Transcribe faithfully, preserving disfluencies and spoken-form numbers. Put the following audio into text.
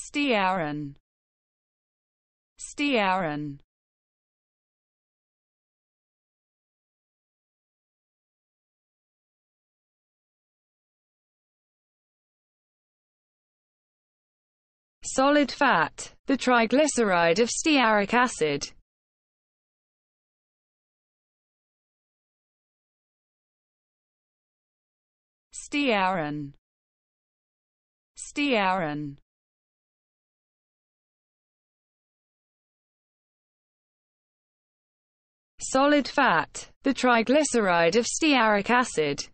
Stearin. Stearin. Solid fat, the triglyceride of stearic acid. Stearin. Stearin. Solid fat, the triglyceride of stearic acid.